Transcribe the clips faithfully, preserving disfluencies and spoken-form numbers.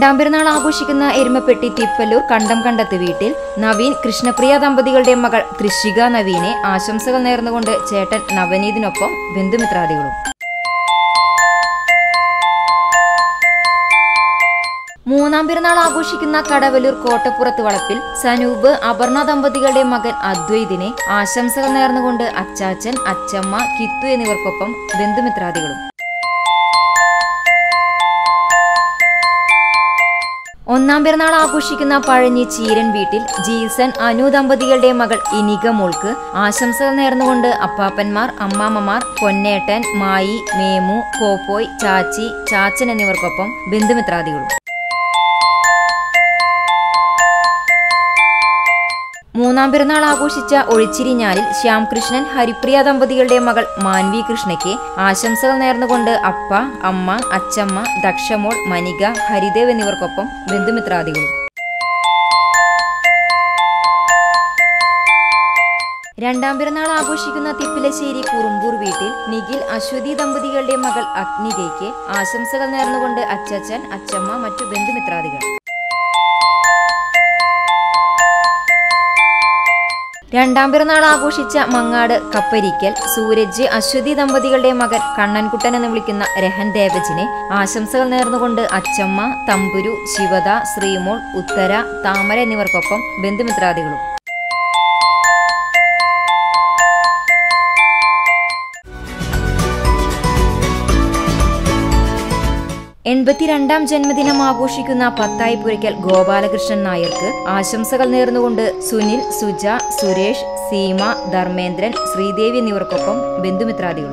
രണ്ടാം പെരുന്നാൾ ആഘോഷിക്കുന്ന എരുമപ്പെട്ടി തിപ്പല്ലൂർ കണ്ടം കണ്ടത്ത് വീട്ടിൽ നവീൻ കൃഷ്ണപ്രിയ ദമ്പതികളുടെ മകൾ കൃഷിക നവീനെ ആശംസകൾ നേർന്നുകൊണ്ട് ചേട്ടൻ നവനീതിനൊപ്പം ബന്ധുമിത്രാദികളും. മൂന്നാം പെരുന്നാൾ ആഘോഷിക്കുന്ന കടവലൂർ കോട്ടപ്പുറത്ത് വളപ്പിൽ സനൂപ് അപർണ ദമ്പതികളുടെ മകൻ അദ്വൈതിനെ ആശംസകൾ നേർന്നുകൊണ്ട് അച്ചാച്ചൻ, അച്ചമ്മ, കിത്തു എന്നിവർക്കൊപ്പം ബന്ധുമിത്രാദികളും. ഒന്നാം പെരുന്നാൾ ആഘോഷിക്കുന്ന പഴഞ്ഞി ചീരൻ വീട്ടിൽ ജീസൻ, അനു ദമ്പതികളുടെ മകൾ ഇനിക മോൾക്ക് ആശംസകൾ നേർന്നുകൊണ്ട് അപ്പാപ്പന്മാർ, അമ്മാമ്മമാർ, പൊന്നേട്ടൻ, മായി, മേമു, പോപ്പോയ്, ചാച്ചി, ചാച്ചൻ എന്നിവർക്കൊപ്പം ബന്ധുമിത്രാദികളും. മൂന്നാം പെരുന്നാൾ ആഘോഷിച്ച ഒഴിച്ചിരിഞ്ഞാലിൽ ശ്യാംകൃഷ്ണൻ, ഹരിപ്രിയ ദമ്പതികളുടെ മകൾ മാൻവി കൃഷ്ണയ്ക്ക് ആശംസകൾ നേർന്നുകൊണ്ട് അപ്പ, അമ്മ, അച്ചമ്മ, ദക്ഷമോൾ, മനിക, ഹരിദേവ് എന്നിവർക്കൊപ്പം ബന്ധുമിത്രാദികളും. രണ്ടാം പെരുന്നാൾ ആഘോഷിക്കുന്ന തിപ്പിലശ്ശേരി കുറുമ്പൂർ വീട്ടിൽ നിഖിൽ, അശ്വതി ദമ്പതികളുടെ മകൾ അഗ്നികയ്ക്ക് ആശംസകൾ നേർന്നുകൊണ്ട് അച്ചച്ചൻ, അച്ചമ്മ, മറ്റു ബന്ധുമിത്രാദികൾ. രണ്ടാം പെരുന്നാൾ ആഘോഷിച്ച മങ്ങാട് കപ്പരിക്കൽ സൂരജ്, അശ്വതി ദമ്പതികളുടെ മകൻ കണ്ണൻകുട്ടൻ എന്ന് വിളിക്കുന്ന രഹൻ ദേവജിനെ ആശംസകൾ നേർന്നുകൊണ്ട് അച്ചമ്മ, തമ്പുരു, ശിവദ, ശ്രീമോൾ, ഉത്തര, താമര എന്നിവർക്കൊപ്പം ബന്ധുമിത്രാദികളും. എൺപത്തിരണ്ടാം ജന്മദിനം ആഘോഷിക്കുന്ന പത്തായിപ്പുരയ്ക്കൽ ഗോപാലകൃഷ്ണൻ നായർക്ക് ആശംസകൾ നേർന്നുകൊണ്ട് സുനിൽ, സുജ, സുരേഷ്, സീമ, ധർമ്മേന്ദ്രൻ, ശ്രീദേവി എന്നിവർക്കൊപ്പം ബന്ധുമിത്രാദികളും.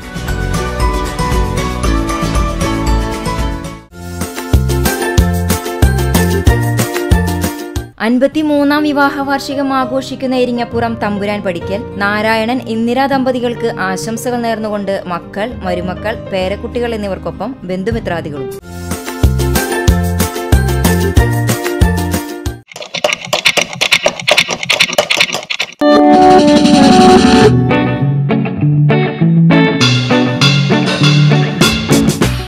അൻപത്തിമൂന്നാം വിവാഹ വാർഷികം ആഘോഷിക്കുന്ന ഇരിങ്ങപ്പുറം തമ്പുരാൻ പടിക്കൽ നാരായണൻ, ഇന്ദിര ദമ്പതികൾക്ക് ആശംസകൾ നേർന്നുകൊണ്ട് മക്കൾ, മരുമക്കൾ, പേരക്കുട്ടികൾ എന്നിവർക്കൊപ്പം ബന്ധുമിത്രാദികളും.